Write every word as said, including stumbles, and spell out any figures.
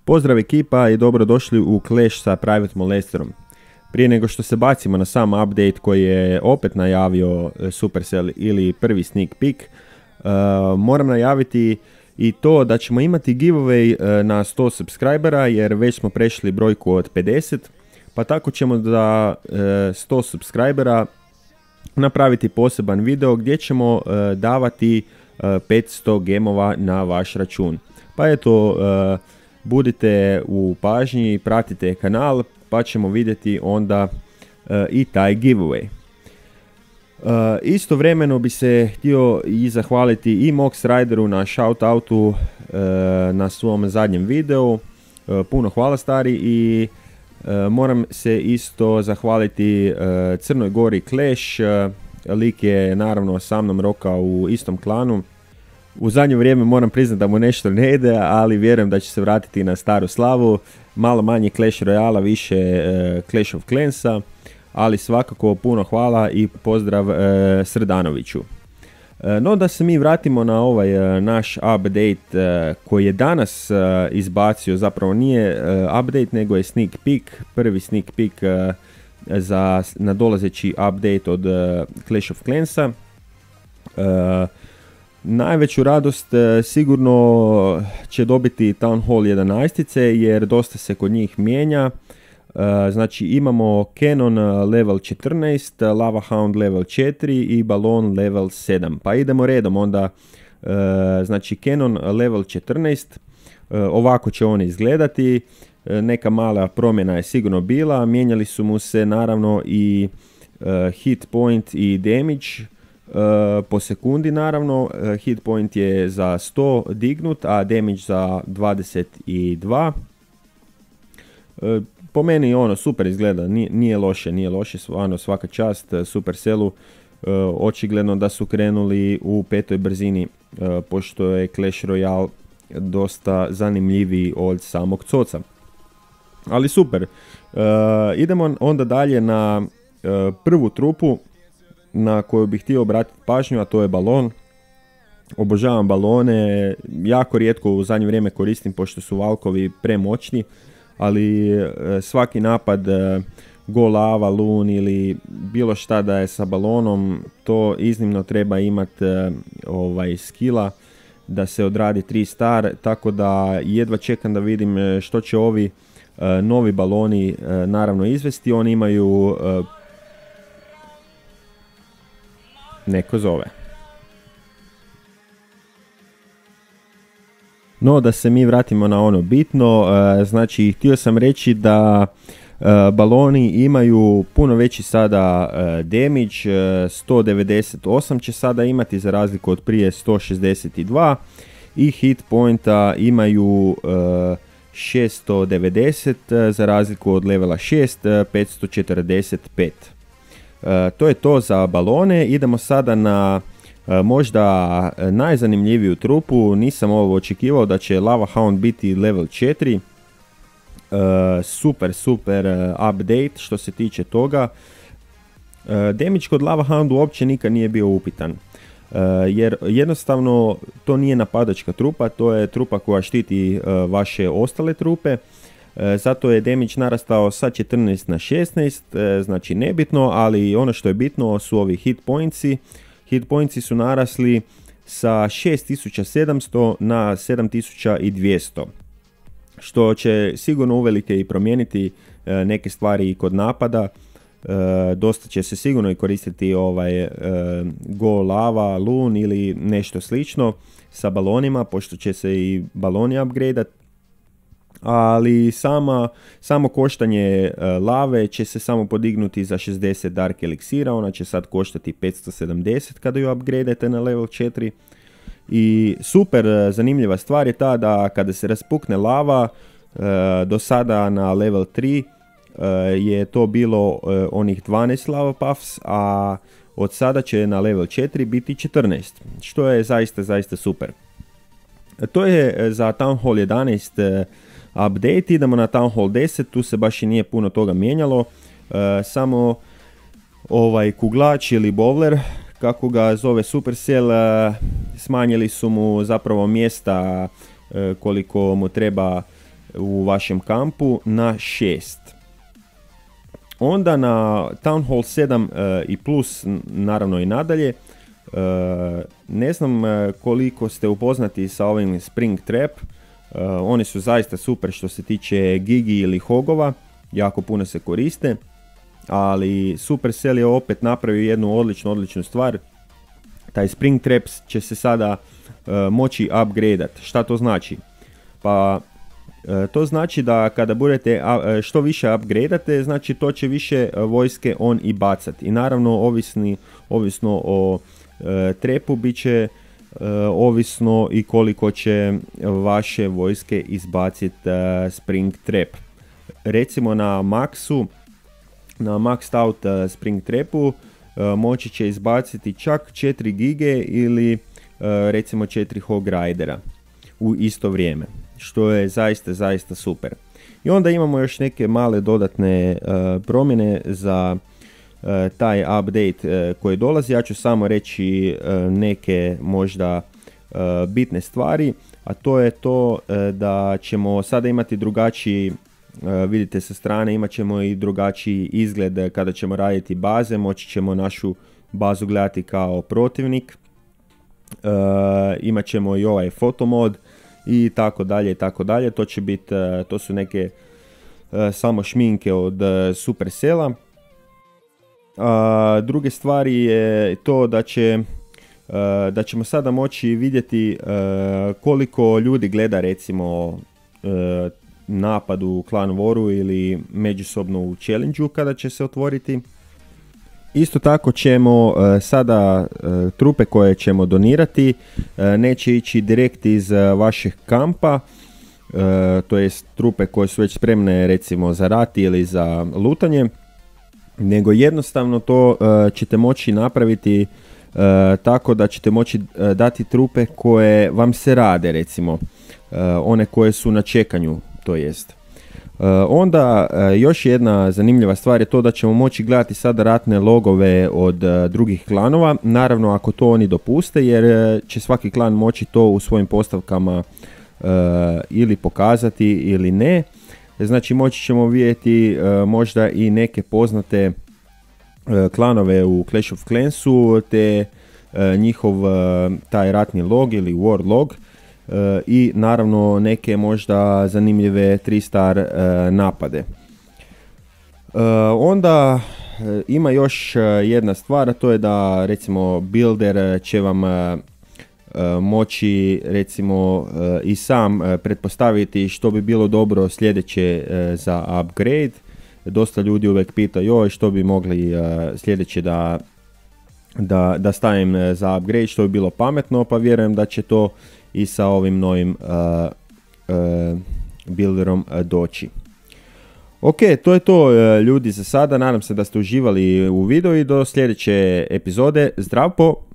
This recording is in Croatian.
Pozdrav ekipa i dobrodošli u Clash sa Private Molesterom. Prije nego što se bacimo na sam update koji je opet najavio Supercell ili prvi sneak peek, uh, moram najaviti i to da ćemo imati giveaway uh, na sto subscribera jer već smo prešli brojku od pedeset, pa tako ćemo za uh, sto subscribera napraviti poseban video gdje ćemo uh, davati uh, petsto gemova na vaš račun. Pa eto, uh, budite u pažnji, pratite kanal pa ćemo vidjeti onda uh, i taj giveaway. Uh, istovremeno bi se htio i zahvaliti i Mox Rideru na shoutoutu uh, na svom zadnjem videu. Uh, puno hvala stari i uh, moram se isto zahvaliti uh, Crnoj Gori Clash. Uh, lik je naravno sa mnom rokao u istom klanu. U zadnje vrijeme moram priznati da mu nešto ne ide, ali vjerujem da će se vratiti na staru slavu. Malo manje Clash Royala, više uh, Clash of Clansa, ali svakako puno hvala i pozdrav uh, Srdanoviću. Uh, no da se mi vratimo na ovaj uh, naš update uh, koji je danas uh, izbacio, zapravo nije uh, update nego je sneak peek, prvi sneak peek uh, za nadolazeći update od uh, Clash of Clansa. Uh, Najveću radost e, sigurno će dobiti Town Hall jedanaest jer dosta se kod njih mijenja. E, znači imamo Cannon level četrnaest, Lava Hound level četiri i Balon level sedam. Pa idemo redom onda. E, znači Cannon level četrnaest, e, ovako će on izgledati. E, neka mala promjena je sigurno bila. Mijenjali su mu se naravno i e, hit point i damage. Uh, po sekundi naravno, uh, hit point je za sto dignut, a damage za dvadeset dva. Uh, po meni ono super izgleda, nije, nije loše, nije loše, stvarno svaka čast uh, Supercellu. Uh, očigledno da su krenuli u petoj brzini, uh, pošto je Clash Royale dosta zanimljiviji od samog coca. Ali super. Uh, idemo onda dalje na uh, prvu trupu na koju bih htio obratiti pažnju, a to je balon. Obožavam balone, jako rijetko u zadnje vrijeme koristim pošto su valkovi premoćni, ali svaki napad go lava, loon ili bilo šta da je sa balonom, to iznimno treba imati ovaj, skilla da se odradi tri star, tako da jedva čekam da vidim što će ovi novi baloni naravno izvesti. Oni imaju neko zove. No da se mi vratimo na ono bitno, uh, znači htio sam reći da uh, baloni imaju puno veći sada uh, damage, uh, sto devedeset osam će sada imati za razliku od prije sto šezdeset dva i hit pointa imaju uh, šesto devedeset uh, za razliku od levela šest, uh, petsto četrdeset pet. Uh, to je to za balone. Idemo sada na uh, možda najzanimljiviju trupu. Nisam ovo očekivao da će Lava Hound biti level četiri. Uh, super, super uh, update što se tiče toga. Uh, damage kod Lava Houndu uopće nikad nije bio upitan. Uh, jer jednostavno to nije napadačka trupa, to je trupa koja štiti uh, vaše ostale trupe. Zato je damage narastao sa četrnaest na šesnaest, znači nebitno, ali ono što je bitno su ovi hit pointsi. Hit pointsi su narasli sa šest tisuća sedamsto na sedam tisuća dvjesto, što će sigurno uvelike i promijeniti neke stvari i kod napada. Dosta će se sigurno i koristiti ovaj go lava, loon ili nešto slično sa balonima, pošto će se i baloni upgradeat. Ali sama, samo koštanje uh, lave će se samo podignuti za šezdeset dark eliksira, ona će sad koštati petsto sedamdeset kada ju upgradeate na level četiri. I super uh, zanimljiva stvar je ta da kada se raspukne lava, uh, do sada na level tri uh, je to bilo uh, onih dvanaest lava puffs, a od sada će na level četiri biti četrnaest, što je zaista, zaista super. To je za Town Hall jedanaest uh, update. Idemo na Town Hall deset, tu se baš i nije puno toga mijenjalo, uh, samo ovaj kuglač ili bowler, kako ga zove Supercell, uh, smanjili su mu zapravo mjesta uh, koliko mu treba u vašem kampu na šest. Onda na Town Hall sedam uh, i plus, naravno i nadalje, uh, ne znam uh, koliko ste upoznati sa ovim Spring Trap. Uh, oni su zaista super što se tiče gigi ili hogova, jako puno se koriste, ali Supercell je opet napravio jednu odličnu, odličnu stvar. Taj Spring Trap će se sada uh, moći upgradeat. Šta to znači? Pa uh, to znači da kada budete uh, što više upgradeate, znači to će više uh, vojske on i bacat. I naravno ovisni, ovisno o uh, trepu bit će uh, ovisno i koliko će vaše vojske izbaciti uh, Spring Trap. Recimo na Maxu, na Maxed Out uh, Spring Trapu uh, moći će izbaciti čak četiri gige ili uh, recimo četiri Hog Ridera u isto vrijeme, što je zaista, zaista super. I onda imamo još neke male dodatne uh, promjene za uh, taj update uh, koji dolazi. Ja ću samo reći uh, neke možda uh, bitne stvari, a to je to uh, da ćemo sada imati drugačiji, uh, vidite sa strane, imat ćemo i drugačiji izgled kada ćemo raditi baze, moći ćemo našu bazu gledati kao protivnik, uh, imat ćemo i ovaj fotomod i tako dalje i tako dalje. To će biti, uh, to su neke uh, samo šminke od uh, Supercella. Uh, druge stvari je to da će uh, da ćemo sada moći vidjeti uh, koliko ljudi gleda recimo uh, napad u Clan Waru ili međusobno u challenge-u kada će se otvoriti. Isto tako ćemo uh, sada uh, trupe koje ćemo donirati uh, neće ići direkt iz uh, vašeg kampa, uh, to jest trupe koje su već spremne recimo za rat ili za lutanje, nego jednostavno to uh, ćete moći napraviti uh, tako da ćete moći uh, dati trupe koje vam se rade, recimo uh, one koje su na čekanju, to jest. Uh, onda uh, još jedna zanimljiva stvar je to da ćemo moći gledati sada ratne logove od uh, drugih klanova, naravno ako to oni dopuste, jer uh, će svaki klan moći to u svojim postavkama uh, ili pokazati ili ne. Znači moći ćemo vidjeti uh, možda i neke poznate uh, klanove u Clash of Clansu, te uh, njihov uh, taj ratni log ili war log. Uh, i naravno neke možda zanimljive tri star uh, napade. Uh, onda uh, ima još uh, jedna stvar, a to je da recimo builder će vam uh, uh, moći recimo uh, i sam uh, pretpostaviti što bi bilo dobro sljedeće uh, za upgrade. Dosta ljudi uvijek pita joj što bi mogli uh, sljedeće da, da, da stavim uh, za upgrade, što bi bilo pametno, pa vjerujem da će to i sa ovim novim uh, uh, builderom uh, doći. Ok, to je to uh, ljudi za sada, nadam se da ste uživali u videu i do sljedeće epizode. Zdravo!